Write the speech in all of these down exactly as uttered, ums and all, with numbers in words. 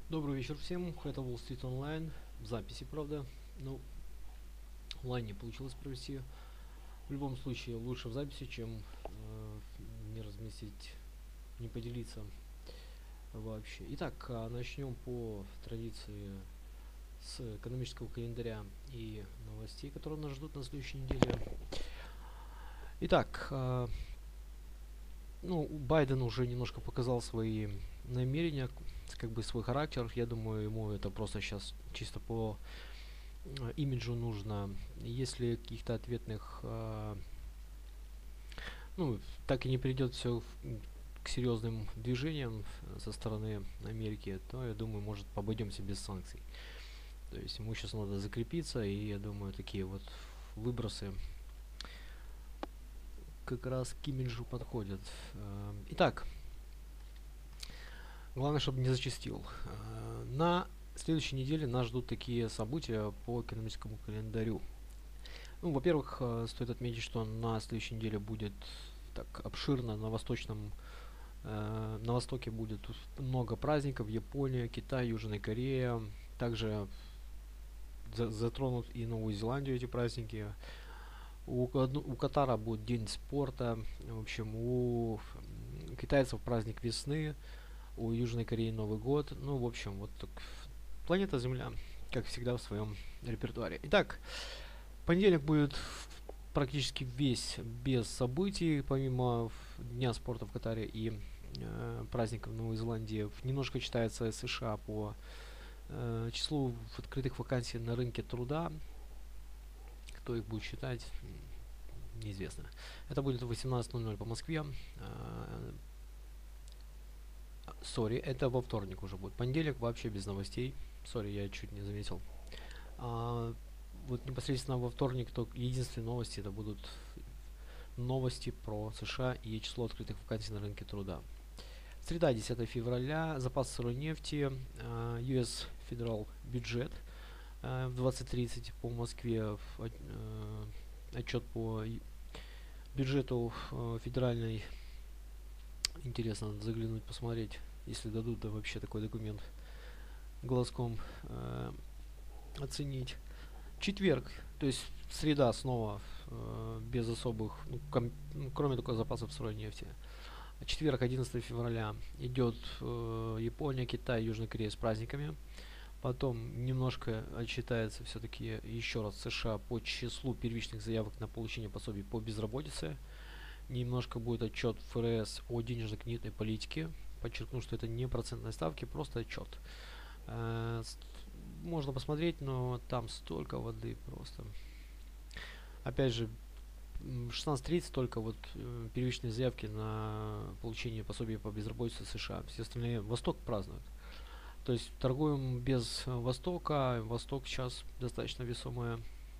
Добрый вечер всем, это Wall Street Online, в записи, правда, ну, онлайн не получилось провести. В любом случае, лучше в записи, чем э, не разместить, не поделиться вообще. Итак, а, начнем по традиции с экономического календаря и новостей, которые нас ждут на следующей неделе. Итак, э, ну, Байден уже немножко показал свои намерения, как бы свой характер. Я думаю, ему это просто сейчас чисто по э, имиджу нужно. Если каких-то ответных, э, ну, так и не придет все к серьезным движениям со стороны Америки, то я думаю, может, обойдемся без санкций. То есть ему сейчас надо закрепиться, и я думаю, такие вот выбросы как раз к имиджу подходят. Э, Итак, главное, чтобы не зачастил. Э, На следующей неделе нас ждут такие события по экономическому календарю. Ну, во-первых, э, стоит отметить, что на следующей неделе будет так обширно на восточном, э, на востоке будет много праздников: Япония, Китай, Южная Корея. Также за- затронут и Новую Зеландию эти праздники. У, одну- у Катара будет день спорта. В общем, у м, китайцев праздник весны, у Южной Кореи Новый год. Ну, в общем, вот так. Планета Земля, как всегда, в своем репертуаре. Итак, понедельник будет практически весь без событий, помимо Дня спорта в Катаре и э, праздников в Новой Зеландии. Немножко читается США по э, числу открытых вакансий на рынке труда. Кто их будет считать, неизвестно. Это будет в восемнадцать ноль ноль по Москве. Сори, это во вторник уже будет. Понедельник вообще без новостей. Сори, я чуть не заметил. А, вот непосредственно во вторник то единственные новости это будут новости про США и число открытых вакансий на рынке труда. Среда, десятое февраля, запас сырой нефти, э, ю эс Federal бюджет э, в двадцать тридцать по Москве, в, э, отчет по бюджету э, федеральной. Интересно заглянуть, посмотреть, если дадут, да вообще такой документ глазком э, оценить. Четверг, то есть среда снова э, без особых, ну, ком, ну, кроме только запасов сырой нефти. Четверг, одиннадцатое февраля, идет э, Япония, Китай, Южная Корея с праздниками. Потом немножко отчитается все-таки еще раз США по числу первичных заявок на получение пособий по безработице. Немножко будет отчет эф эр эс о денежно-кредитной политике. Подчеркну, что это не процентные ставки, просто отчет. Э, можно посмотреть, но там столько воды просто. Опять же, шестнадцать тридцать только вот э, первичные заявки на получение пособия по безработице США. Все остальные Восток празднуют. То есть торгуем без э, Востока. Восток сейчас достаточно весомое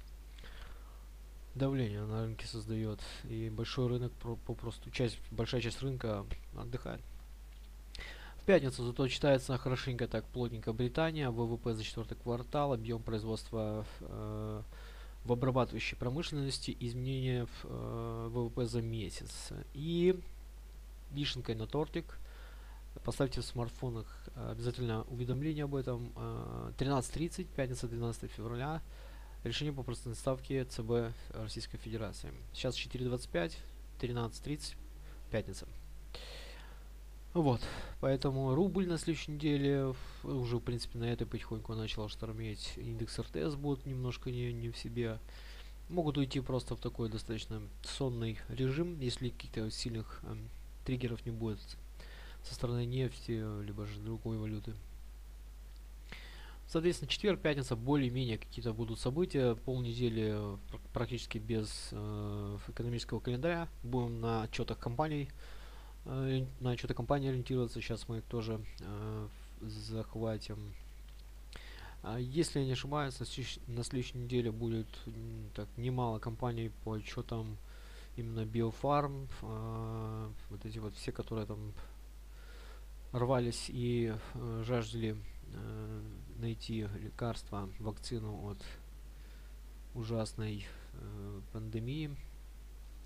давление на рынке создает. И большой рынок про- попросту, часть, большая часть рынка отдыхает. В пятницу зато читается хорошенько так плотненько Британия, вэ вэ пэ за четвертый квартал, объем производства э, в обрабатывающей промышленности, изменения в э, вэ вэ пэ за месяц. И вишенкой на тортик, поставьте в смартфонах э, обязательно уведомление об этом. Э, тринадцать тридцать, пятница, двенадцатое февраля, решение по процентной ставке цэ бэ Российской Федерации. Сейчас четыре двадцать пять, тринадцать тридцать, пятница. Вот, поэтому рубль на следующей неделе уже, в принципе, на этой потихоньку начал штормить. Индекс эр тэ эс будет немножко не, не в себе. Могут уйти просто в такой достаточно сонный режим, если каких-то сильных эм, триггеров не будет со стороны нефти, либо же другой валюты. Соответственно, четверг, пятница более-менее какие-то будут события. Полнедели практически без э, экономического календаря. Будем на отчетах компаний э, на отчеты компании ориентироваться. Сейчас мы их тоже э, захватим. А если я не ошибаюсь, на, следующ- на следующей неделе будет м, так немало компаний по отчетам именно Биофарм, э, вот эти вот все, которые там рвались и э, жаждали э, найти лекарство, вакцину от ужасной э, пандемии.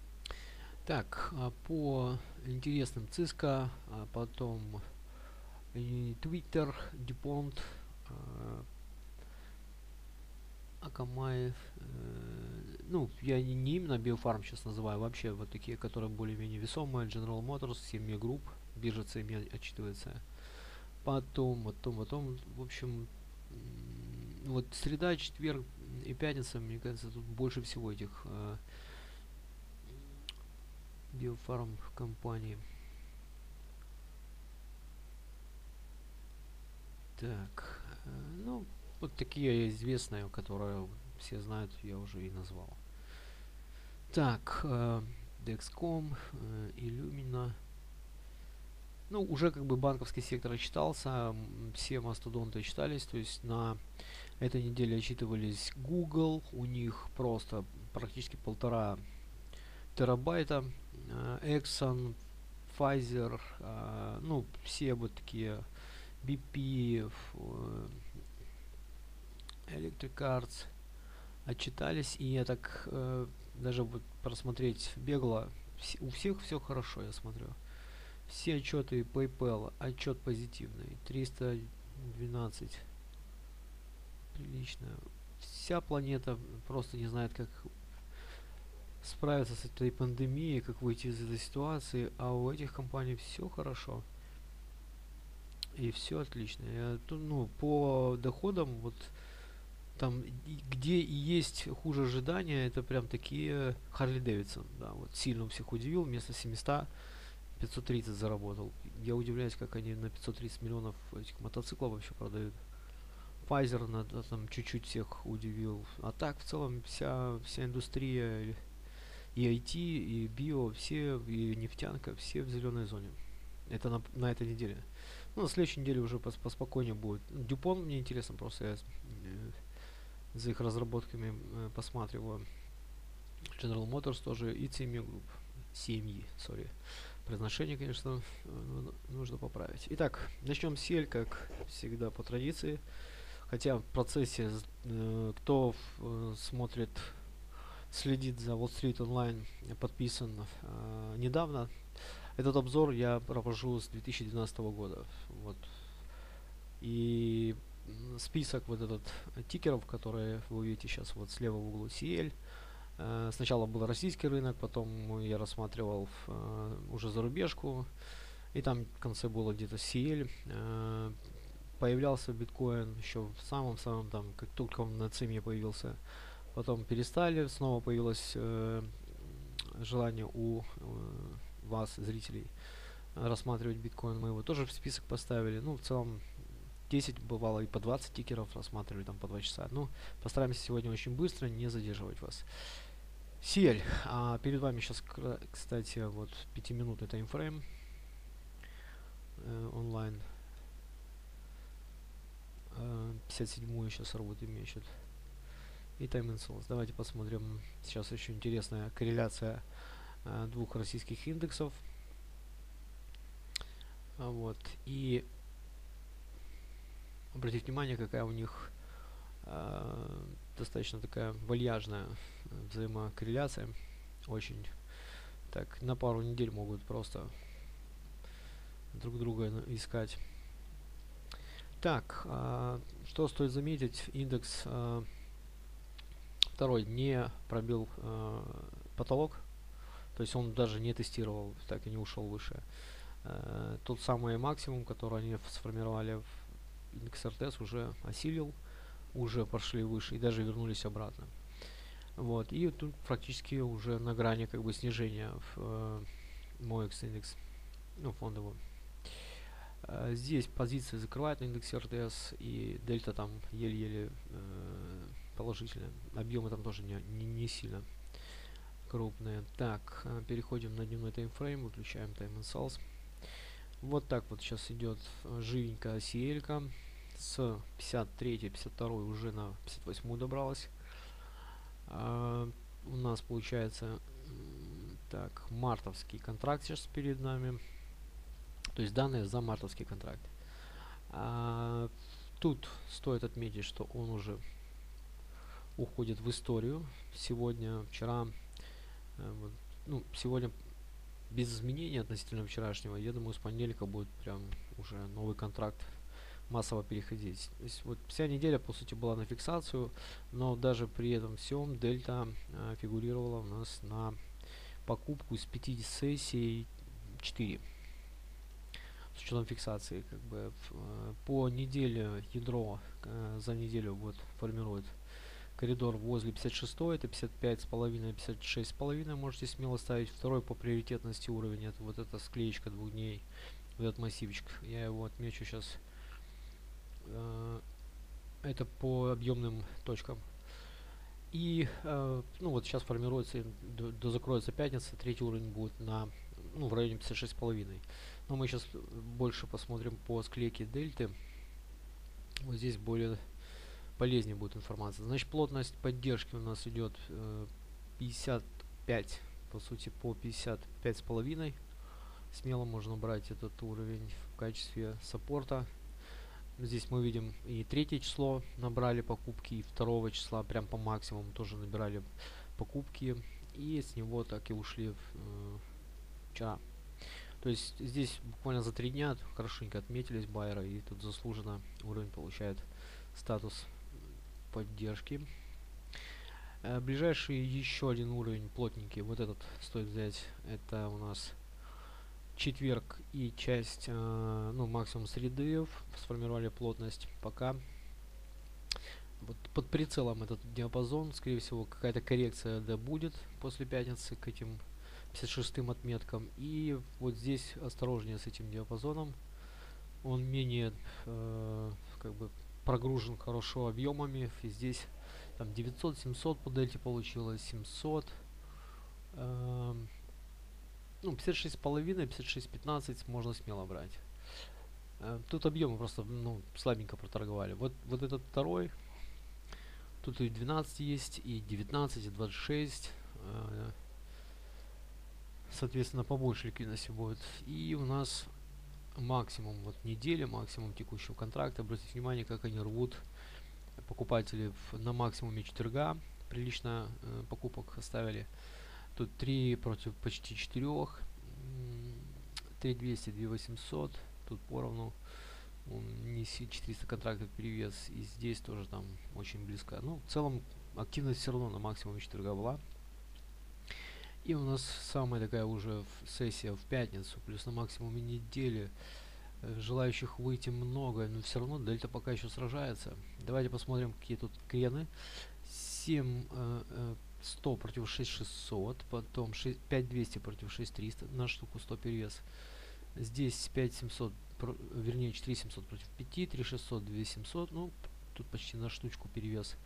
Так, а по интересным ЦИСКО, а потом и Twitter, DuPont, э, Акамаев, э, ну, я не, не именно Биофарм сейчас называю, вообще вот такие, которые более-менее весомые, General Motors, си эм и Group, биржа си эм и отчитывается. Потом, потом, потом, в общем, м, вот среда, четверг и пятница, мне кажется, тут больше всего этих э, биофарм компаний. Так, э, ну, вот такие известные, которые все знают, я уже и назвал. Так, э, Dexcom, э, Illumina. Ну, уже как бы банковский сектор отчитался, м, все мастодонты отчитались, то есть на этой неделе отчитывались Google, у них просто практически полтора терабайта, э, Exxon, Pfizer, э, ну, все вот такие би пи, э, Electric Arts отчитались, и я так э, даже вот просмотреть бегло, вс- у всех все хорошо, я смотрю. Все отчеты PayPal, отчет позитивный, триста двенадцать, прилично. Вся планета просто не знает, как справиться с этой пандемией, как выйти из этой ситуации, а у этих компаний все хорошо. И все отлично. Я, ту- ну, по доходам, вот там, и- где и есть хуже ожидания, это прям такие Харли Дэвидсон, да, вот сильно всех удивил, вместо семисот пятьсот тридцать заработал. Я удивляюсь, как они на пятьсот тридцать миллионов этих мотоциклов вообще продают. Pfizer на, да, там чуть-чуть всех удивил. А так, в целом, вся, вся индустрия, и ай ти, и био, все, и нефтянка, все в зеленой зоне. Это на, на этой неделе. Ну, на следующей неделе уже пос, поспокойнее будет. Дюпон мне интересно, просто я э, за их разработками э, посматриваю. General Motors тоже и си эм и Group. си эм и, сори. Произношение, конечно, э, нужно поправить. Итак, начнем с сель, как всегда по традиции. Хотя в процессе, э, кто э, смотрит, следит за Wall Street Online, подписан э, недавно. Этот обзор я провожу с две тысячи двенадцатого года. Вот. И список вот этот тикеров, которые вы видите сейчас вот слева в углу си эль. Э, сначала был российский рынок, потом я рассматривал э, уже зарубежку, и там в конце было где-то си эль. Э, появлялся биткоин еще в самом-самом там, как только он на цене появился. Потом перестали, снова появилось э, желание у э, вас, зрителей, рассматривать биткоин. Мы его тоже в список поставили. Ну, в целом, десять бывало и по двадцать тикеров рассматривали там по два часа. Ну, постараемся сегодня очень быстро, не задерживать вас. си эль. А перед вами сейчас, кстати, вот пятиминутный таймфрейм э, онлайн. Э, пятьдесят седьмую сейчас работает месяц. И Time Insoles. Давайте посмотрим. Сейчас еще интересная корреляция э, двух российских индексов. А вот. И обратите внимание, какая у них э, достаточно такая вальяжная взаимокорреляция. Очень так на пару недель могут просто друг друга искать. Так, э, что стоит заметить, индекс э, второй не пробил э, потолок, то есть он даже не тестировал, так и не ушел выше. Э, тот самый максимум, который они сформировали в индекс эр ти эс, уже осилил, уже пошли выше и даже вернулись обратно. Вот, и тут практически уже на грани как бы снижения в э, моекс индекс, ну, фондовый. Uh, здесь позиции закрывает на индексе эр ти эс, и дельта там еле-еле э, положительная. Объемы там тоже не, не, не сильно крупные. Так, э, переходим на дневной таймфрейм, выключаем Time and Sales. Вот так вот сейчас идет живенькая си эль-ка. С пятьдесят третьей, пятьдесят второй уже на пятьдесят восьмую добралась. Uh, у нас получается м, так, мартовский контракт сейчас перед нами. То есть данные за мартовский контракт. А, тут стоит отметить, что он уже уходит в историю. Сегодня, вчера, э, вот, ну, сегодня без изменений относительно вчерашнего. Я думаю, с понедельника будет прям уже новый контракт массово переходить. То есть вот вся неделя по сути была на фиксацию, но даже при этом всем дельта э, фигурировала у нас на покупку с пяти сессий четыре с учетом фиксации. Как бы э, по неделе ядро э, за неделю вот формирует коридор возле пятьдесят шесть, это пятьдесят пять с половиной, пятьдесят шесть с половиной, можете смело ставить. Второй по приоритетности уровень это вот эта склеечка двух дней, вот этот массивчик. Я его отмечу сейчас. Э, это по объемным точкам. И э, ну вот сейчас формируется, до, до закроется пятница, третий уровень будет на ну, в районе пятьдесят шесть с половиной. Но мы сейчас больше посмотрим по склейке дельты. Вот здесь более полезнее будет информация. Значит, плотность поддержки у нас идет э, пятьдесят пять, по сути, по пятьдесят пять с половиной. Смело можно брать этот уровень в качестве саппорта. Здесь мы видим и третье число набрали покупки, и второго числа прям по максимуму тоже набирали покупки. И с него так и ушли в, э, вчера. То есть здесь буквально за три дня хорошенько отметились байеры, и тут заслуженно уровень получает статус поддержки. Э, ближайший еще один уровень плотненький, вот этот стоит взять, это у нас четверг и часть, э, ну максимум среды сформировали плотность. Пока вот под прицелом этот диапазон, скорее всего какая-то коррекция да будет после пятницы к этим пятьдесят шестым отметкам. И вот здесь осторожнее с этим диапазоном, он менее э, как бы прогружен хорошо объемами, и здесь там девятьсот семьсот по дельте получилось, семьсот, э, ну пятьдесят шесть с половиной, пятьдесят шесть пятнадцать можно смело брать. Э, тут объемы просто ну слабенько проторговали. Вот вот этот второй, тут и двенадцать есть, и девятнадцать, и двадцать шесть, э, соответственно побольше ликвидности будет. И у нас максимум вот недели, максимум текущего контракта. Обратите внимание, как они рвут покупатели в, на максимуме четверга. Прилично э, покупок оставили. Тут три против почти четырех. три двести, две восемьсот. Тут поровну. Не четыреста контрактов перевес. И здесь тоже там очень близко. Ну, в целом активность все равно на максимуме четверга была. И у нас самая такая уже сессия в пятницу, плюс на максимуме недели. Э, желающих выйти много, но все равно дельта пока еще сражается. Давайте посмотрим, какие тут крены. семь сто против шесть шестьсот, потом пять двести против шесть триста, на штуку сто перевес. Здесь пять семьсот, вернее четыре семьсот против пяти, три шестьсот, два семьсот, ну тут почти на штучку перевес.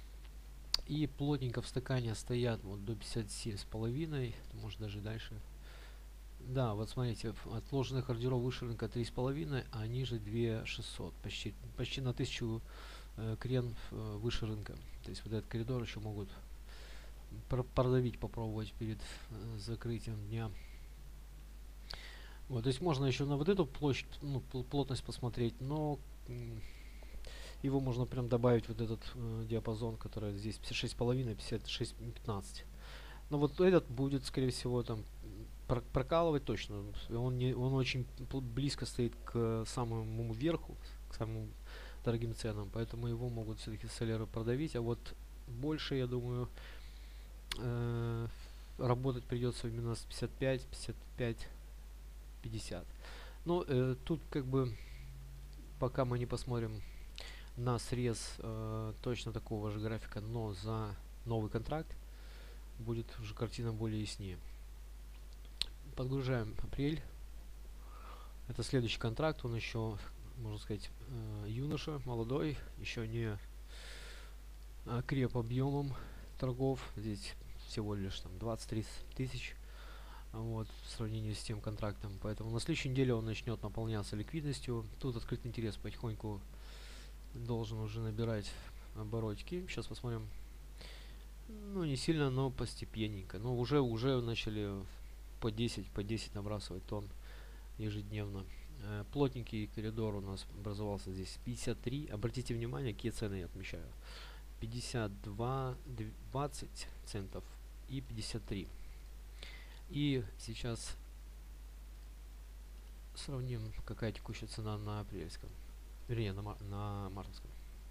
И плотненько в стакане стоят вот до пятьдесят семь с половиной, может даже дальше. Да, вот смотрите, отложенных ордеров выше рынка три с половиной, а ниже две шестьсот, почти почти на тысячу э, крен э, выше рынка. То есть вот этот коридор еще могут пр продавить, попробовать перед э, закрытием дня. Вот, то есть можно еще на вот эту площадь, ну, плотность посмотреть, но его можно прям добавить вот этот э, диапазон, который здесь пятьдесят шесть с половиной, пятьдесят шесть пятнадцать. Но вот этот будет, скорее всего, там пр прокалывать точно. Он не, он очень близко стоит к самому верху, к самым дорогим ценам, поэтому его могут все-таки селлеры продавить. А вот больше, я думаю, э, работать придется именно с пятьдесят пять, пятьдесят пять, пятьдесят. Но э, тут как бы пока мы не посмотрим на срез э, точно такого же графика, но за новый контракт, будет уже картина более яснее. Подгружаем апрель. Это следующий контракт, он еще, можно сказать, э, юноша, молодой, еще не э, креп объемом торгов. Здесь всего лишь там двадцать-тридцать тысяч, вот, в сравнении с тем контрактом. Поэтому на следующей неделе он начнет наполняться ликвидностью. Тут открытый интерес потихоньку должен уже набирать оборотики. Сейчас посмотрим. Ну, не сильно, но постепенненько. Но уже уже начали по десять, по десять набрасывать тонн ежедневно. Э, плотненький коридор у нас образовался здесь пятьдесят три. Обратите внимание, какие цены я отмечаю. пятьдесят два, двадцать центов и пятьдесят три. И сейчас Сравним, какая текущая цена на апрельском, вернее, на, мар на мартовском.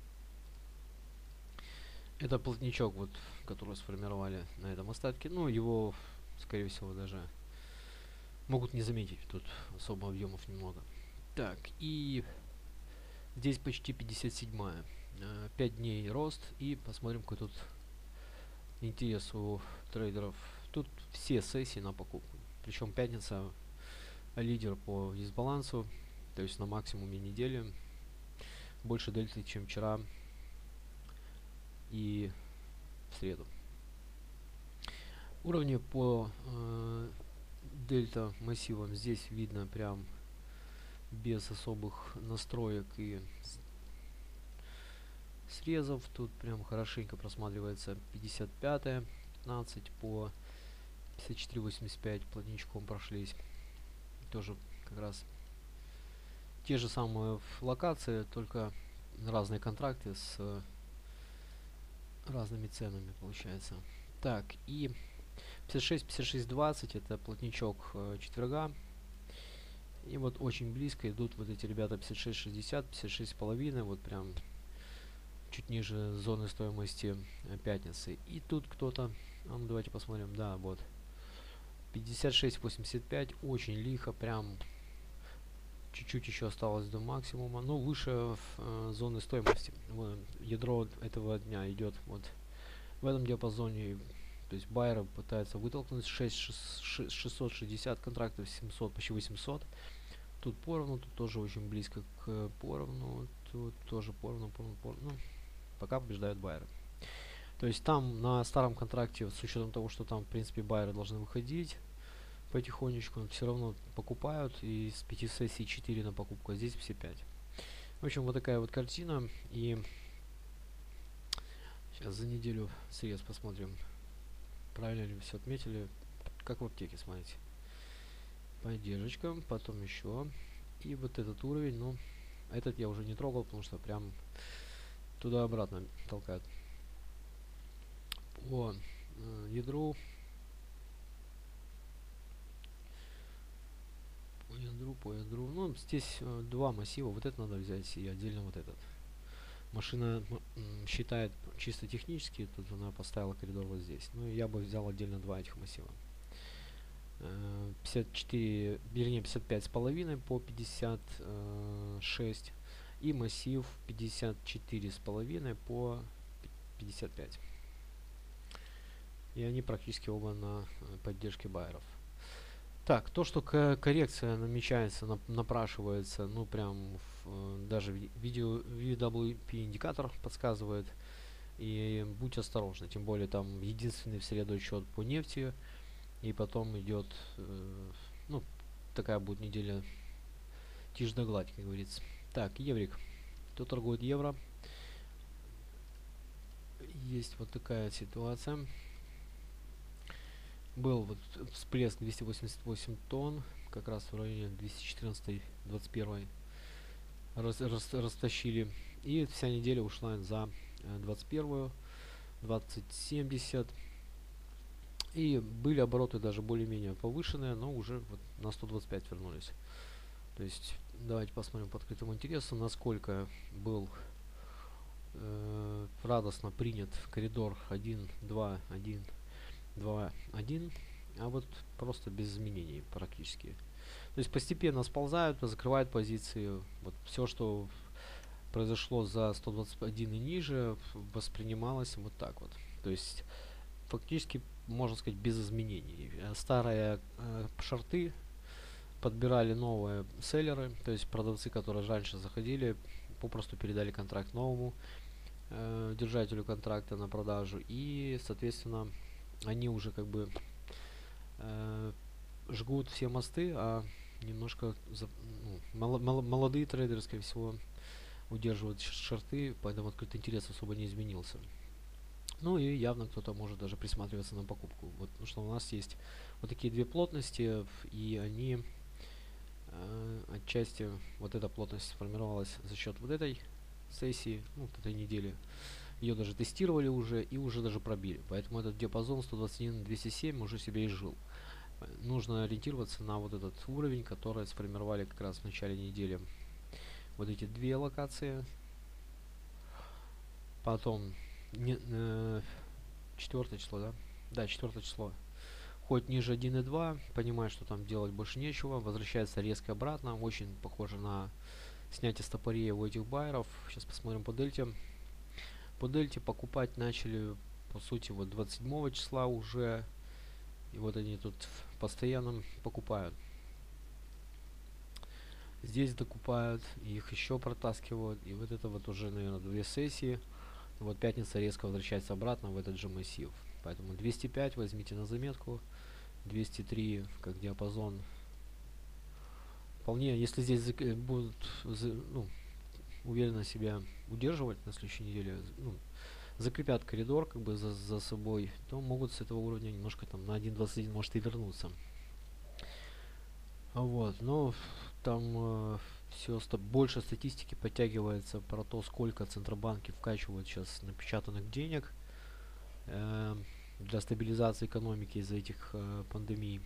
Это плотничок, вот, который сформировали на этом остатке. Ну, его, скорее всего, даже могут не заметить. Тут особо объемов немного. Так, и здесь почти пятьдесят седьмая. пять дней рост. И посмотрим, какой тут интерес у трейдеров. Тут все сессии на покупку. Причем пятница лидер по дисбалансу. То есть на максимуме недели. Больше дельты, чем вчера и в среду. Уровни по э, дельта массивам здесь видно прям без особых настроек и срезов. Тут прям хорошенько просматривается пятьдесят пятая, пятнадцать по пятьдесят четыре восемьдесят пять плотничком прошлись. Тоже как раз те же самые локации, только разные контракты с разными ценами получается. Так, и пятьдесят шесть пятьдесят шесть двадцать это плотничок э, четверга. И вот очень близко идут вот эти ребята пятьдесят шесть шестьдесят, пятьдесят шесть с половиной, вот прям чуть ниже зоны стоимости э, пятницы. И тут кто-то, а ну давайте посмотрим, да, вот пятьдесят шесть восемьдесят пять, очень лихо, прям чуть-чуть еще осталось до максимума, но выше э, зоны стоимости. Вот, ядро этого дня идет вот в этом диапазоне. То есть байеры пытаются вытолкнуть шесть шестьсот шестьдесят контрактов, семьсот, почти восемьсот. Тут поровну, тут тоже очень близко к поровну, тут тоже поровну, поровну, поровну. Ну, пока побеждают байеры. То есть там на старом контракте, с учетом того, что там в принципе байеры должны выходить потихонечку, все равно покупают, и с пяти сессий четыре на покупку, а здесь все пять. В общем, вот такая вот картина. И сейчас за неделю срез посмотрим, правильно ли все отметили, как в аптеке, смотрите. Поддержка, потом еще. И вот этот уровень, ну, этот я уже не трогал, потому что прям туда-обратно толкает. По э, ядру. По ядру, по ядру. Ну, здесь э, два массива. Вот это надо взять и отдельно вот этот. Машина м, считает чисто технически, тут она поставила коридор вот здесь. Ну, я бы взял отдельно два этих массива. пятьдесят четыре, вернее пятьдесят пять с половиной по пятьдесят шесть и массив пятьдесят четыре с половиной по пятьдесят пять. И они практически оба на поддержке байеров. Так, то, что коррекция намечается, нап напрашивается, ну прям в, даже видео ви дабл ю пи индикатор подсказывает. И будь осторожны, тем более там единственный в среду отчет по нефти. И потом идет, э, ну, такая будет неделя тишь да гладь, как говорится. Так, еврик. Кто торгует евро? Есть вот такая ситуация. Был вот всплеск двести восемьдесят восемь тонн, как раз в районе двести четырнадцать двадцать один рас, рас, растащили. И вся неделя ушла за э, двадцать один, двадцать семьдесят. И были обороты даже более-менее повышенные, но уже вот на сто двадцать пять вернулись. То есть давайте посмотрим по открытому интересу, насколько был э, радостно принят коридор один два один два один, а вот просто без изменений практически. То есть постепенно сползают, закрывают позиции. Вот все, что произошло за сто двадцать один и ниже, воспринималось вот так вот. То есть фактически, можно сказать, без изменений. Старые э, шорты подбирали новые селлеры, то есть продавцы, которые раньше заходили, попросту передали контракт новому э, держателю контракта на продажу, и, соответственно, они уже как бы э, жгут все мосты, а немножко за, ну, мало, мало, молодые трейдеры, скорее всего, удерживают шорты, поэтому открытый интерес особо не изменился. Ну и явно кто-то может даже присматриваться на покупку. Вот, потому что у нас есть вот такие две плотности, и они э, отчасти, вот эта плотность сформировалась за счет вот этой сессии, ну, вот этой недели. Ее даже тестировали уже и уже даже пробили. Поэтому этот диапазон сто двадцать один двести семь уже себе изжил. Нужно ориентироваться на вот этот уровень, который сформировали как раз в начале недели. Вот эти две локации. Потом не, э, четвёртое число, да? Да, четвёртое число. Хоть ниже один и два, понимает, что там делать больше нечего, возвращается резко обратно. Очень похоже на снятие стопорея у этих байеров. Сейчас посмотрим по дельте. По дельте покупать начали, по сути, вот двадцать седьмого числа уже. И вот они тут постоянно покупают. Здесь докупают, их еще протаскивают. И вот это вот уже, наверное, две сессии. Вот пятница резко возвращается обратно в этот же массив. Поэтому двести пять возьмите на заметку. двести три как диапазон. Вполне, если здесь будут ну, уверенно себя удерживать на следующей неделе, ну, закрепят коридор как бы за, за собой, то могут с этого уровня немножко там на один двадцать один может и вернуться. Вот, но там э, все ста больше статистики подтягивается про то, сколько центробанки вкачивают сейчас напечатанных денег э, для стабилизации экономики из-за этих э, пандемий.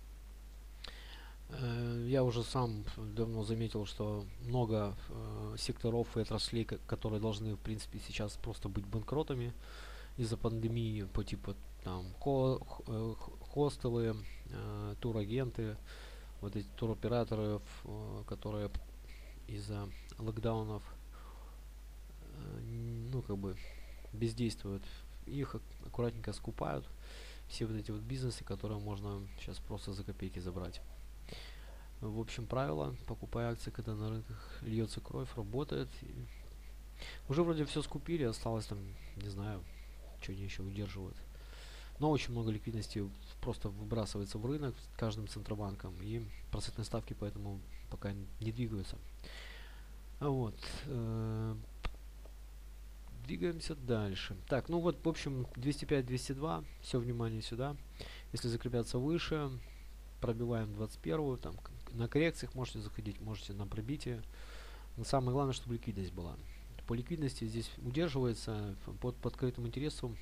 Э, я уже сам давно заметил, что много э, секторов и отраслей, которые должны в принципе сейчас просто быть банкротами из-за пандемии, по типу там хо э, хостелы, э, турагенты, вот эти туроператоры, э, которые из-за локдаунов э, ну как бы бездействуют, их аккуратненько скупают, все вот эти вот бизнесы, которые можно сейчас просто за копейки забрать. В общем, правило, покупай акции, когда на рынках льется кровь, работает. И уже вроде все скупили, осталось там, не знаю, что они еще удерживают. Но очень много ликвидности просто выбрасывается в рынок каждым центробанком, и процентные ставки поэтому пока не двигаются. А вот. Э, двигаемся дальше. Так, ну вот, в общем, двести пять двести два, все внимание сюда. Если закрепляться выше, пробиваем двадцать первую, там на коррекциях можете заходить, можете на пробитие. Но самое главное, чтобы ликвидность была. По ликвидности здесь удерживается под подкрытым интересом.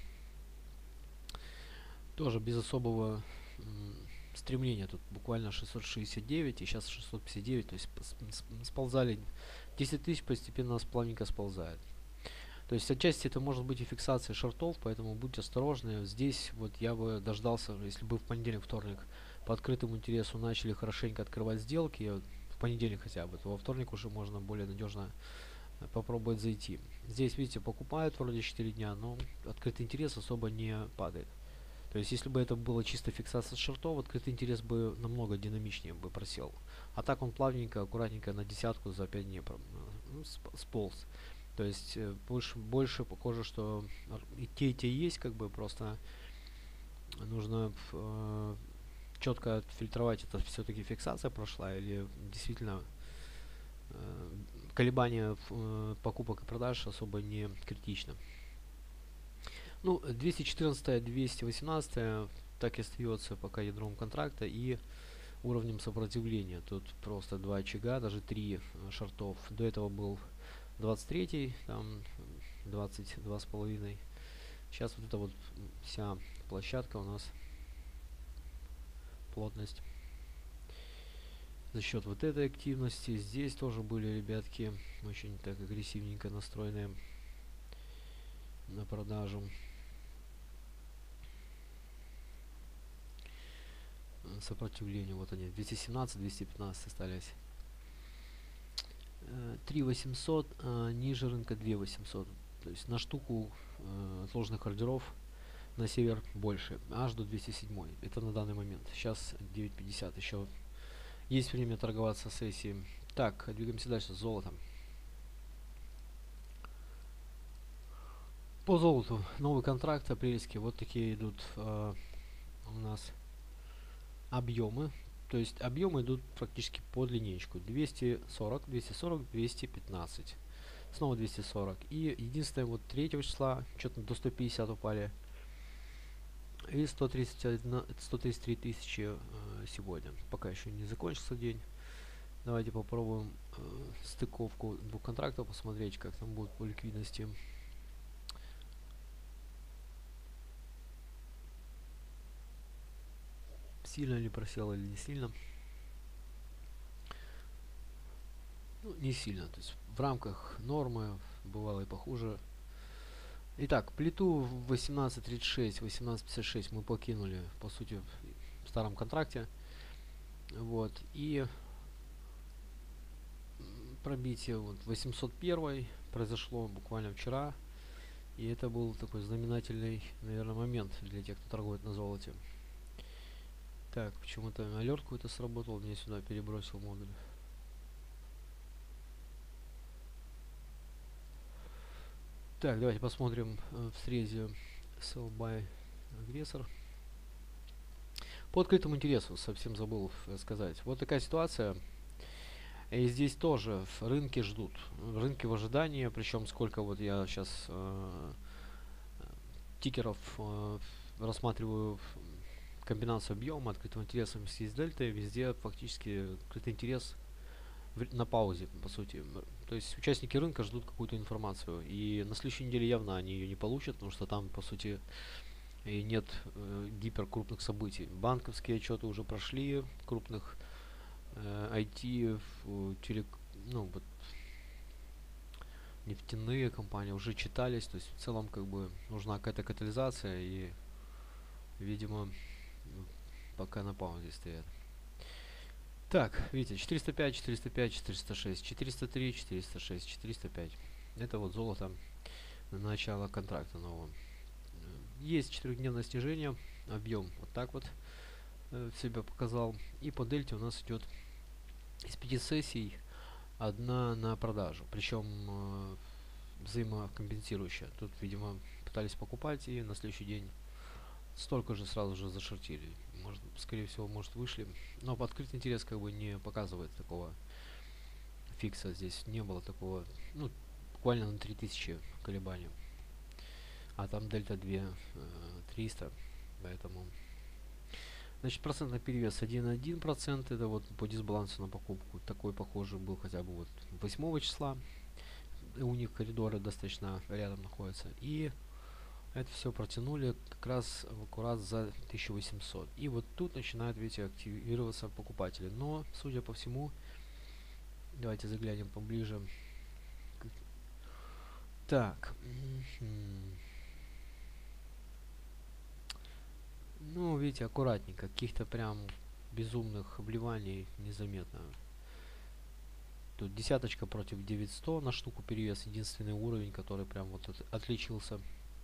Тоже без особого стремления. Тут буквально шестьсот шестьдесят девять и сейчас шестьсот пятьдесят девять. То есть сползали десять тысяч, постепенно плавненько сползает. То есть отчасти это может быть и фиксация шортов, поэтому будьте осторожны. Здесь вот я бы дождался, если бы в понедельник, вторник по открытому интересу начали хорошенько открывать сделки, в понедельник хотя бы, то во вторник уже можно более надежно попробовать зайти. Здесь, видите, покупают вроде четыре дня, но открытый интерес особо не падает. То есть, если бы это было чисто фиксация шортов, открытый интерес бы намного динамичнее бы просел. А так он плавненько, аккуратненько на десятку за пять дней ну, сполз. То есть больше, больше похоже, что и те, и те есть, как бы просто нужно э, четко отфильтровать, это все-таки фиксация прошла или действительно э, колебания э, покупок и продаж особо не критично. Ну, двести четырнадцать двести восемнадцать так и остается пока ядром контракта и уровнем сопротивления. Тут просто два очага, даже три э, шортов. До этого был двадцать третий, там двадцать два с половиной. Сейчас вот эта вот вся площадка у нас плотность за счет вот этой активности. Здесь тоже были ребятки очень так агрессивненько настроенные на продажу. Сопротивление, вот они, двести семнадцать двести пятнадцать остались. три восемьсот, а ниже рынка две восемьсот. То есть на штуку э, отложенных ордеров на север больше, аж до двести семь. Это на данный момент. Сейчас девять пятьдесят. Еще есть время торговаться сессии. Так, двигаемся дальше с золотом. По золоту новый контракт апрельский. Вот такие идут э, у нас объемы. То есть объемы идут практически под линейку. двести сорок, двести сорок, двести пятнадцать. Снова двести сорок. И единственное, вот третьего числа что-то до сто пятьдесят упали. И сто тридцать один, сто тридцать три тысячи э, сегодня. Пока еще не закончился день. Давайте попробуем э, стыковку двух контрактов, посмотреть, как там будет по ликвидности. Сильно ли просел или не сильно? Ну, не сильно, то есть в рамках нормы, бывало и похуже. Итак, плиту в восемнадцать тридцать шесть, восемнадцать пятьдесят шесть мы покинули, по сути, в старом контракте. Вот, и пробитие вот восемьсот один произошло буквально вчера. И это был такой знаменательный, наверное, момент для тех, кто торгует на золоте. Так, почему-то алерт какой-то сработал, мне сюда перебросил модуль. Так, давайте посмотрим э, в срезе sell by агрессор. По открытому интересу, совсем забыл сказать. Вот такая ситуация. И здесь тоже в рынке ждут. В рынке в ожидании, причем сколько вот я сейчас э, тикеров э, рассматриваю комбинацию объема, открытого интереса вместе с дельтой, везде фактически открытый интерес в, на паузе, по сути. То есть участники рынка ждут какую-то информацию. И на следующей неделе явно они ее не получат, потому что там, по сути, и нет э, гиперкрупных событий. Банковские отчеты уже прошли, крупных э, ай ти, э, телек, ну, вот, нефтяные компании уже читались, то есть в целом как бы нужна какая-то катализация, и видимо пока на паузе стоят. Так, видите, четыреста пять, четыреста пять, четыреста шесть, четыреста три, четыреста шесть, четыреста пять. Это вот золото на начало контракта нового. Есть четырехдневное снижение, объем вот так вот э, себя показал. И по дельте у нас идет из пяти сессий одна на продажу, причем э, взаимокомпенсирующая. Тут, видимо, пытались покупать и на следующий день столько же сразу же зашортили. Может, скорее всего, может, вышли. Но открытый интерес как бы не показывает такого фикса. Здесь не было такого, ну, буквально на три тысячи колебаний. А там дельта два триста, поэтому... Значит, процентный перевес один целых один десятых процента, это вот по дисбалансу на покупку. Такой похожий был хотя бы вот восьмого числа. У них коридоры достаточно рядом находятся. И это все протянули как раз в аккурат за тысячу восемьсот. И вот тут начинают, видите, активироваться покупатели. Но, судя по всему, давайте заглянем поближе. Так. Ну, видите, аккуратненько. Каких-то прям безумных обливаний незаметно. Тут десяточка против девятисот на штуку перевес. Единственный уровень, который прям вот от, отличился.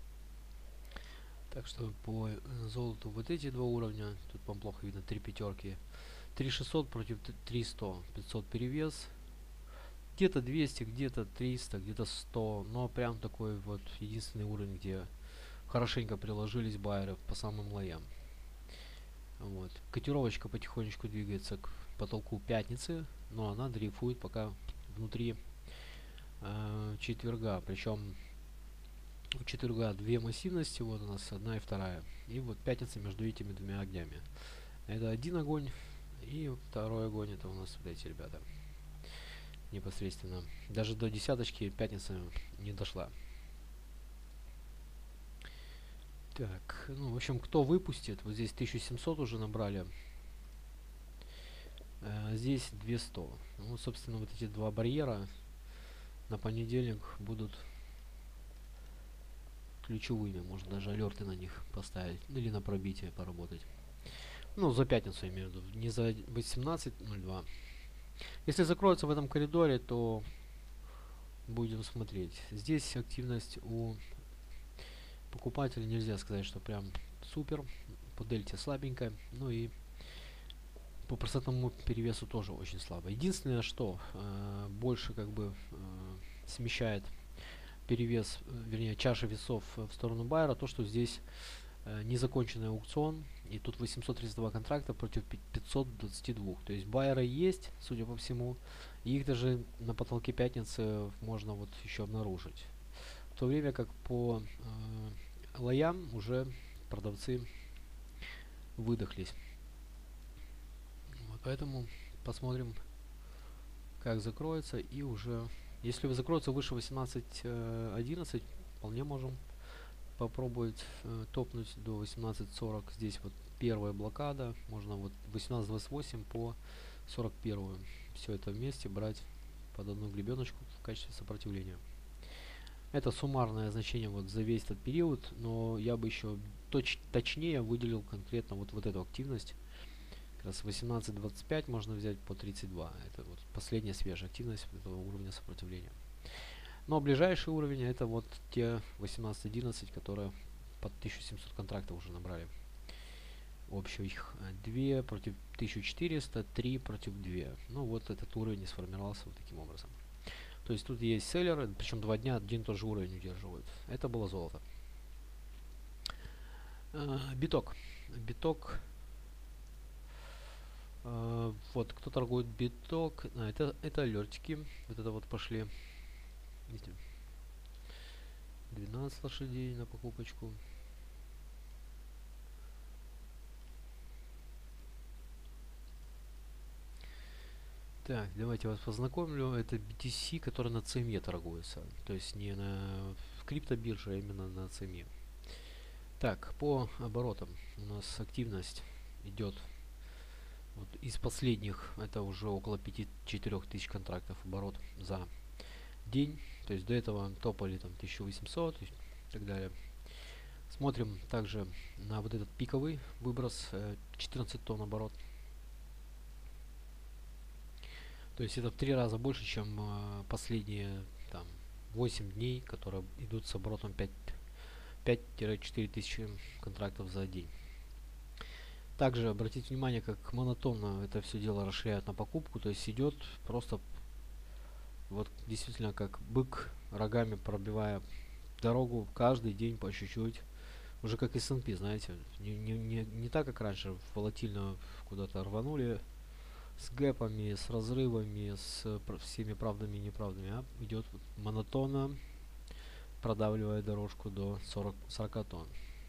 Так что по золоту вот эти два уровня. Тут вам плохо видно, три пятерки. три шестьсот против три сто. пятьсот перевес. Где-то двести, где-то триста, где-то сто. Но прям такой вот единственный уровень, где хорошенько приложились байеры по самым лоям. Вот. Котировочка потихонечку двигается к потолку пятницы, но она дрейфует пока внутри э, четверга. Причем у четверга две массивности, вот у нас одна и вторая. И вот пятница между этими двумя огнями. Это один огонь, и второй огонь это у нас вот эти ребята. Непосредственно. Даже до десяточки пятница не дошла. Так, ну, в общем, кто выпустит, вот здесь тысячу семьсот уже набрали, э, здесь двести. Ну, собственно, вот эти два барьера на понедельник будут ключевыми, можно даже алерты на них поставить, или на пробитие поработать. Ну, за пятницу я имею в виду, не за восемнадцать ноль два. Если закроется в этом коридоре, то будем смотреть. Здесь активность у покупателя, нельзя сказать, что прям супер. По дельте слабенькая. Ну и по процентному перевесу тоже очень слабо. Единственное, что э, больше как бы э, смещает перевес, э, вернее, чаша весов в сторону байера, то, что здесь э, незаконченный аукцион. И тут восемьсот тридцать два контракта против пятьсот двадцать два. То есть байеры есть, судя по всему. И их даже на потолке пятницы можно вот еще обнаружить. В то время как по э, лоям уже продавцы выдохлись. Вот, поэтому посмотрим, как закроется. И уже, если вы закроется выше восемнадцать одиннадцать, вполне можем попробовать э, топнуть до восемнадцать сорок. Здесь вот первая блокада. Можно вот восемнадцать двадцать восемь по сорок первую. Все это вместе брать под одну гребеночку в качестве сопротивления. Это суммарное значение вот за весь этот период, но я бы еще точ точнее выделил конкретно вот, вот эту активность. Как раз восемнадцать двадцать пять можно взять по тридцать два. Это вот последняя свежая активность этого уровня сопротивления. Но ближайший уровень это вот те восемнадцать одиннадцать, которые под тысячу семьсот контрактов уже набрали. Общих их два против тысячи четырёхсот, три против двух. Ну вот этот уровень сформировался вот таким образом. То есть тут есть селлеры, причем два дня один и тот же уровень удерживают. Это было золото. А, биток. Биток. А, вот, кто торгует биток. А, это, это алертики. Вот это вот пошли. Видите? двенадцать лошадей на покупочку. Так, давайте вас познакомлю. Это би ти си, который на си эм и торгуется. То есть не на криптобирже, а именно на си эм и. Так, по оборотам у нас активность идет вот из последних. Это уже около пяти-четырёх тысяч контрактов оборот за день. То есть до этого топали там тысячу восемьсот и так далее. Смотрим также на вот этот пиковый выброс, четырнадцать тонн оборот. То есть это в три раза больше, чем э, последние там восемь дней, которые идут с оборотом пять-четыре тысячи контрактов за день. Также обратите внимание, как монотонно это все дело расширяют на покупку. То есть идет просто вот действительно как бык, рогами пробивая дорогу каждый день по чуть-чуть. Уже как эс энд пи, знаете, не, не, не, не так, как раньше, волатильно куда-то рванули с гэпами, с разрывами, с всеми правдами и неправдами, а идет вот монотонно, продавливая дорожку до сорока тонн.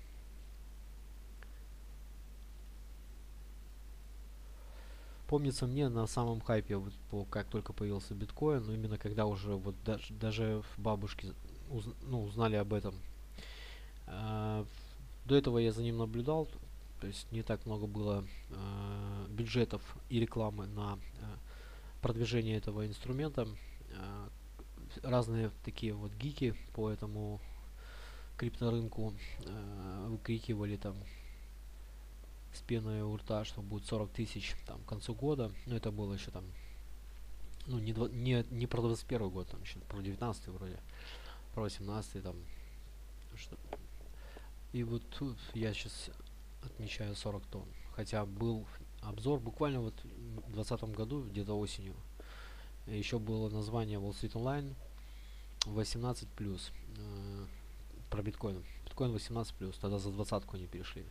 Помнится мне на самом хайпе, вот, по, как только появился биткоин, но именно когда уже вот даже, даже бабушки уз, ну, узнали об этом. А, до этого я за ним наблюдал, то есть не так много было а, бюджетов и рекламы на а, продвижение этого инструмента. А, разные такие вот гики по этому крипторынку а, выкрикивали там с пеной у рта, что будет сорок тысяч там к концу года. Но это было еще там, ну не, не, не про двадцать первый год, там еще про девятнадцатый вроде, про восемнадцатый там. Что. И вот тут я сейчас отмечаю сорок тонн. Хотя был обзор буквально вот в двадцатом году, где-то осенью. Еще было название Wall Street Online восемнадцать плюс э, про биткоин. Биткоин восемнадцать плюс, тогда за двадцатку они перешли.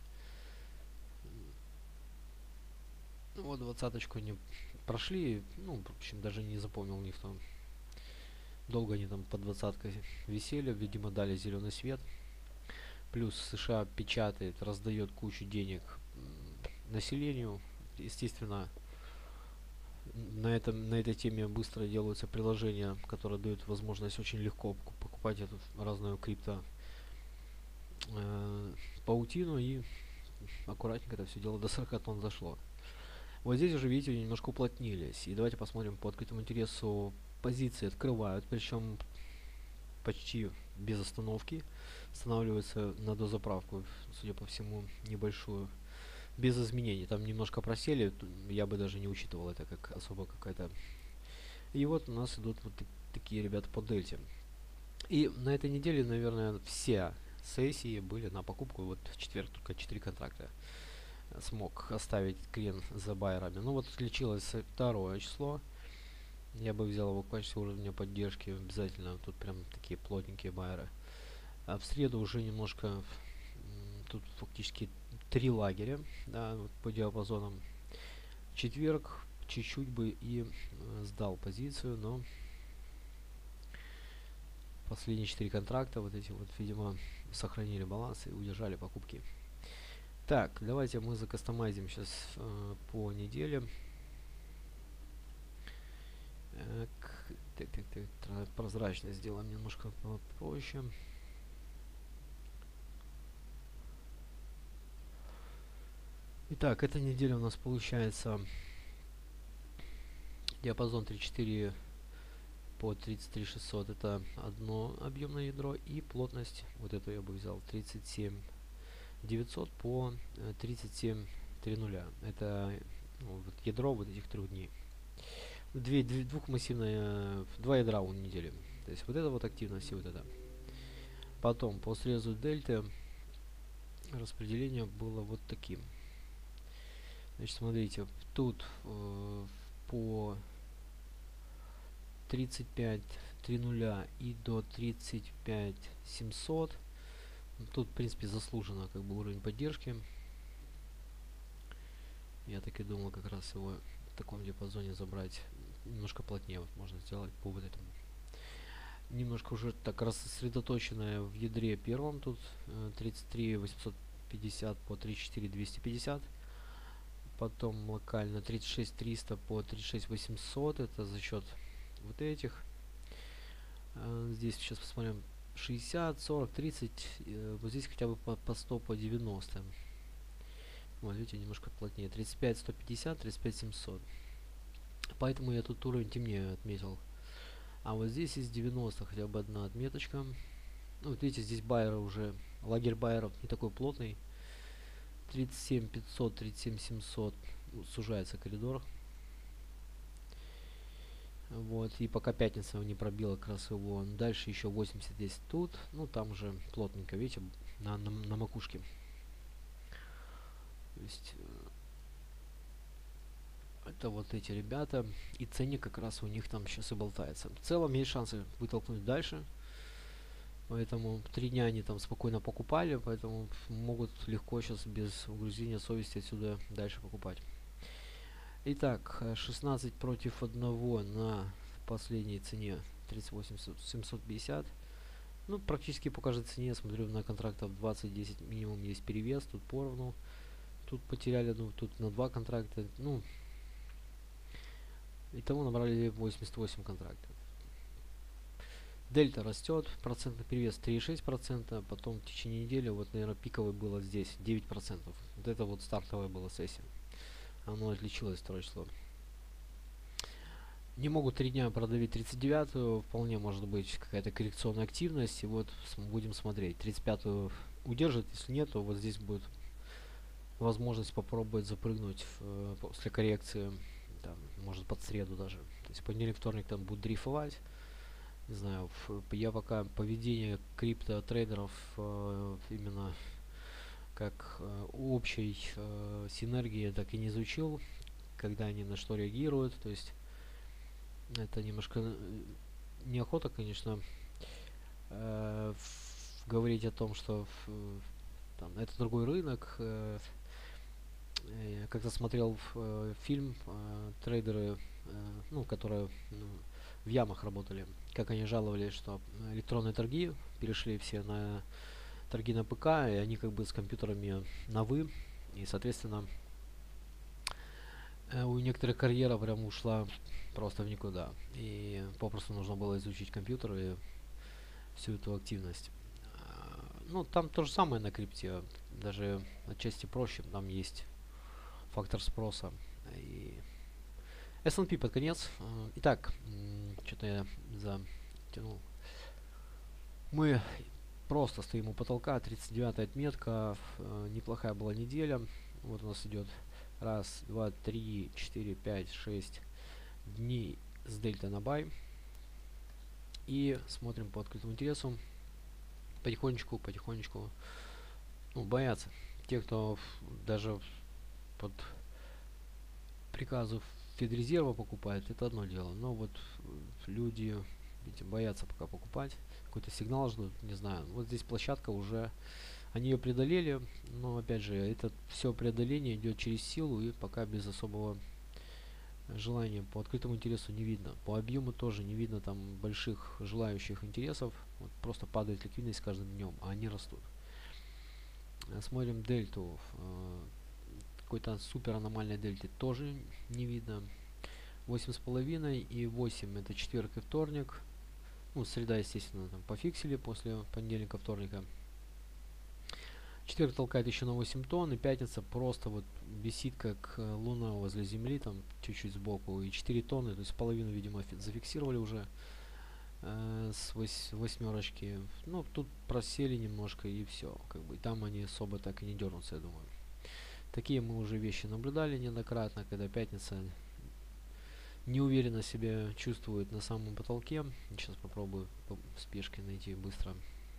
Ну, вот двадцаточку они прошли, ну, в общем, даже не запомнил у них там. Долго они там под двадцаткой висели, видимо, дали зеленый свет. Плюс США печатает, раздает кучу денег населению. Естественно, на, этом, на этой теме быстро делаются приложения, которые дают возможность очень легко покупать эту разную крипто э, паутину, и аккуратненько это все дело до сорока тонн зашло. Вот здесь уже, видите, немножко уплотнились. И давайте посмотрим по открытому интересу. Позиции открывают, причем почти без остановки. Останавливаются на дозаправку, судя по всему, небольшую. Без изменений. Там немножко просели. Я бы даже не учитывал это как особо какая-то. И вот у нас идут вот такие ребята по дельте. И на этой неделе, наверное, все сессии были на покупку. Вот в четверг только четыре контракта смог оставить клиент за байерами. Ну вот отличилось второе число. Я бы взял его в качестве уровня поддержки обязательно. Тут прям такие плотненькие байеры. А в среду уже немножко тут фактически три лагеря, да, вот по диапазонам. В четверг чуть-чуть бы и э, сдал позицию, но последние четыре контракта вот эти вот, видимо, сохранили баланс и удержали покупки. Так, давайте мы закастомайзим сейчас э, по неделе. Так, так, так, так, прозрачность сделаем немножко попроще. Итак, эта неделя у нас получается диапазон тридцать четыре по тридцать три шестьсот, это одно объемное ядро, и плотность, вот эту я бы взял, тридцать семь девятьсот по тридцать семь триста. Это ну, вот ядро вот этих трех дней. Две, две, двухмассивные, два ядра у недели. То есть вот это вот активность и вот это. Потом по срезу дельты распределение было вот таким. Значит, смотрите, тут э, по тридцать пять триста и до тридцать пять семьсот. Тут, в принципе, заслуженно как бы уровень поддержки. Я так и думал как раз его в таком диапазоне забрать. Немножко плотнее вот можно сделать по вот этому. Немножко уже так рассредоточенное в ядре первом. Тут э, тридцать три восемьсот пятьдесят по тридцать четыре двести пятьдесят. Потом локально тридцать шесть триста по тридцать шесть восемьсот. Это за счет вот этих. Э, здесь сейчас посмотрим. шестьдесят, сорок, тридцать. Э, вот здесь хотя бы по, по сто, по девяносто. Вот видите, немножко плотнее. тридцать пять сто пятьдесят, тридцать пять семьсот. Поэтому я тут уровень темнее отметил. А вот здесь из девяноста хотя бы одна отметочка. Ну, вот видите, здесь байеры уже, лагерь байеров не такой плотный. тридцать семь пятьсот, тридцать семь семьсот, ну, сужается коридор. Вот, и пока пятница не пробила как раз его. Дальше еще восемьдесят здесь тут. Ну, там уже плотненько, видите, на, на, на макушке. То есть это вот эти ребята. И ценник как раз у них там сейчас и болтается. В целом есть шансы вытолкнуть дальше. Поэтому три дня они там спокойно покупали, поэтому могут легко сейчас без угрызения совести отсюда дальше покупать. Итак, шестнадцать против одного на последней цене тридцать восемь семьсот пятьдесят. Ну, практически по каждой цене, смотрю, на контрактов двадцать десять минимум есть перевес, тут поровну. Тут потеряли, ну, тут на два контракта, ну, итого набрали восемьдесят восемь контрактов. Дельта растет, процентный перевес три и шесть процента, потом в течение недели, вот, наверное, пиковое было здесь девять процентов. Вот это вот стартовая была сессия. Оно отличилось второе число. Не могут три дня продавить тридцать девятую, вполне может быть какая-то коррекционная активность, и вот будем смотреть. тридцать пятую удержит, если нет, то вот здесь будет возможность попробовать запрыгнуть в, после коррекции, там, может под среду даже. То есть понедельник, вторник там будут дрейфовать. Не знаю, в, я пока поведение крипто-трейдеров э, именно как э, общей э, синергии так и не изучил, когда они на что реагируют. То есть это немножко э, неохота, конечно, э, в, говорить о том, что в, там, это другой рынок. Э, я как-то смотрел э, фильм э, трейдеры, э, ну, которые ну, в ямах работали, как они жаловались, что электронные торги перешли все на торги на ПК, и они как бы с компьютерами на вы, и соответственно э, у некоторых карьера прям ушла просто в никуда, и попросту нужно было изучить компьютер и всю эту активность. А, ну, там то же самое на крипте, даже отчасти проще, там есть фактор спроса. И эс энд пи под конец. Итак, что-то я затянул. Мы просто стоим у потолка. тридцать девятая отметка. Неплохая была неделя. Вот у нас идет раз, два, три, четыре, пять, шесть дней с дельтой на бай. И смотрим по открытому интересу. Потихонечку, потихонечку. Ну, боятся. Те, кто даже под приказу Федрезерва покупает, это одно дело. Но вот люди, видите, боятся пока покупать. Какой-то сигнал ждут, не знаю. Вот здесь площадка уже, они ее преодолели, но опять же, это все преодоление идет через силу и пока без особого желания. По открытому интересу не видно. По объему тоже не видно там больших желающих интересов. Вот просто падает ликвидность с каждым днем, а они растут. Смотрим дельту. Какой-то супер аномальной дельты тоже не видно. восемь с половиной и восемь это четверг и вторник. Ну, среда, естественно, там пофиксили после понедельника, вторника. Четверг толкает еще на восемь тонн, и пятница просто вот висит как э, луна возле земли, там чуть-чуть сбоку, и четыре тонны, то есть половину, видимо, фи- зафиксировали уже э, с вось- восьмерочки. Ну, тут просели немножко и все, как бы, и там они особо так и не дернутся, я думаю. Такие мы уже вещи наблюдали неоднократно, когда пятница неуверенно себя чувствует на самом потолке. Сейчас попробую по спешке найти быстро.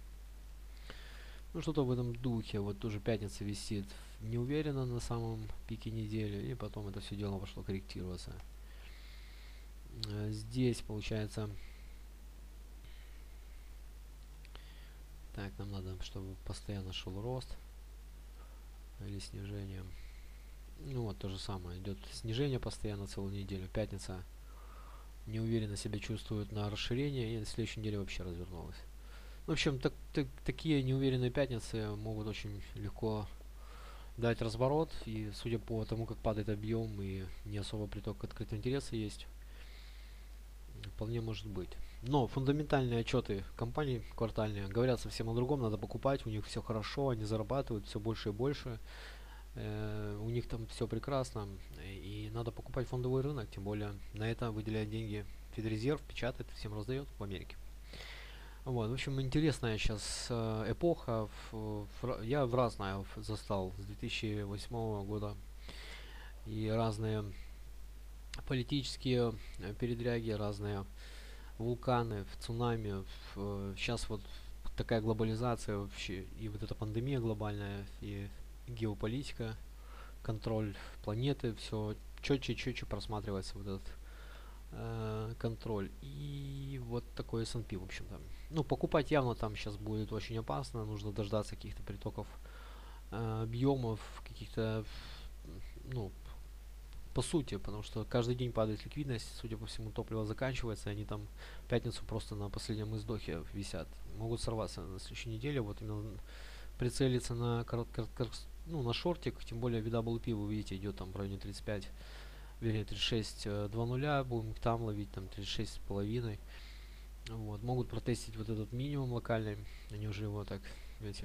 Ну, что-то в этом духе. Вот тоже пятница висит неуверенно на самом пике недели, и потом это все дело пошло корректироваться. Э, Здесь получается... Так, нам надо, чтобы постоянно шел рост или снижение. Ну вот то же самое. Идет снижение постоянно целую неделю. Пятница неуверенно себя чувствует на расширение, и на следующей неделе вообще развернулась. В общем, так, так, такие неуверенные пятницы могут очень легко дать разворот, и судя по тому, как падает объем и не особо приток открытого интереса есть, вполне может быть. Но фундаментальные отчеты компаний квартальные говорят совсем о другом, надо покупать, у них все хорошо, они зарабатывают все больше и больше, э, у них там все прекрасно, и надо покупать фондовый рынок, тем более на это выделяет деньги Федрезерв, печатает, всем раздает в Америке. Вот, в общем, интересная сейчас э, эпоха. В, в, я в разное застал с две тысячи восьмого года. И разные политические э, передряги, разные вулканы, в цунами. В, э, сейчас вот такая глобализация вообще, и вот эта пандемия глобальная, и геополитика, контроль планеты, все четче и четче просматривается вот этот э, контроль. И вот такой эс энд пи, в общем-то. Ну, покупать явно там сейчас будет очень опасно. Нужно дождаться каких-то притоков э, объемов, каких-то, ну, по сути, потому что каждый день падает ликвидность, судя по всему, топливо заканчивается, и они там в пятницу просто на последнем издохе висят. Могут сорваться на следующей неделе, вот именно прицелиться на, корот, корот, корот, ну, на шортик, тем более ви дабл ю пи, вы видите, идет там в районе тридцать пять, вернее тридцать шесть два нуля, будем там ловить там тридцать шесть с половиной. Вот, могут протестить вот этот минимум локальный, они уже его так, видите,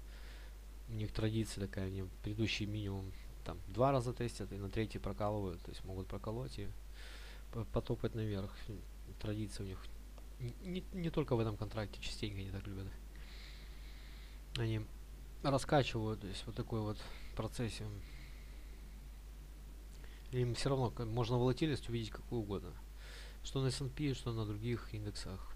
у них традиция такая, они предыдущий минимум там два раза тестят и на третий прокалывают, то есть могут проколоть и потопать наверх. Традиция у них не, не только в этом контракте, частенько они так любят. Они раскачивают, то есть вот такой вот процессе. Им все равно можно волатильность увидеть какую угодно. Что на эс энд пи, что на других индексах.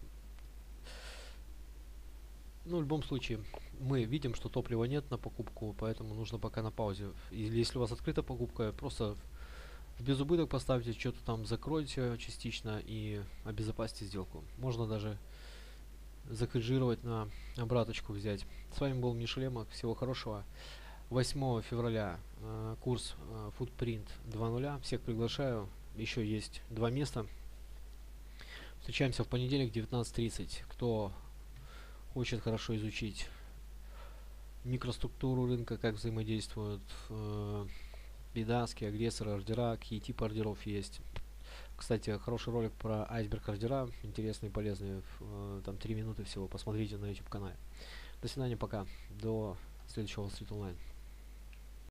Ну, в любом случае, мы видим, что топлива нет на покупку, поэтому нужно пока на паузе. Или если у вас открыта покупка, просто в безубыток поставьте, что-то там закройте частично и обезопасьте сделку. Можно даже захеджировать на обраточку взять. С вами был Мишелемок. Всего хорошего. восьмого февраля э, курс э, Footprint два нуля. Всех приглашаю. Еще есть два места. Встречаемся в понедельник девятнадцать тридцать. Кто хочет хорошо изучить микроструктуру рынка, как взаимодействуют э, бедаски, агрессоры, ордера, какие типы ордеров есть. Кстати, хороший ролик про айсберг ордера, интересный и полезный, э, там три минуты всего, посмотрите на YouTube канале. До свидания, пока, до следующего Street Online.